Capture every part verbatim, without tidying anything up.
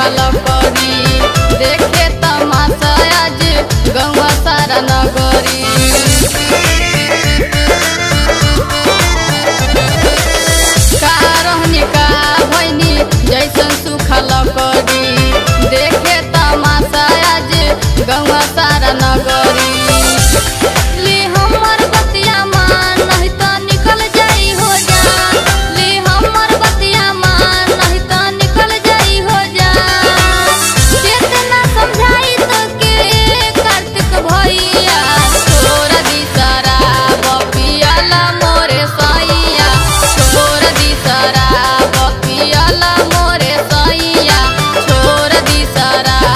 खाल करी देखे तमाशा आज गौवा सारा नगरी। का रहनी का भैनी जैसन सुखल करी देखे तमाशा आज गौवा सारा नगरी। ली हमर बतिया मान नहीं तो निकल जाई हो जान, ली हमर बतिया मान नहीं तो निकल जाई हो जान। कितना समझाई तो के कार्तिक भैया छोड़ दी शराब पियला मोरे सैया, छोड़ दी शराब पियला मोरे सैया, छोड़ दी शराब।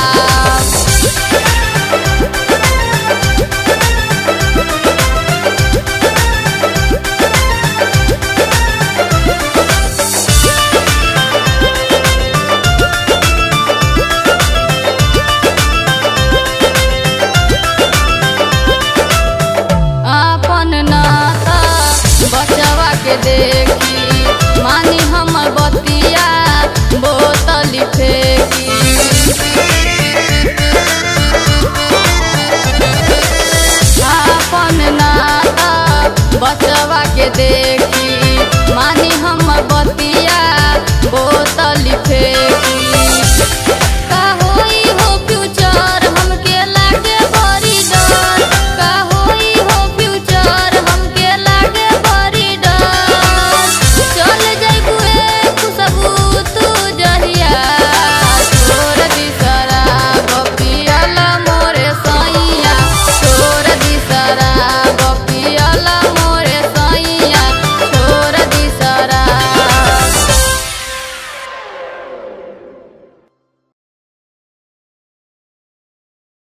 अपन नाता बचवा के देखी मानी हम बतिया बोतल फेंकी। अपन नाता बच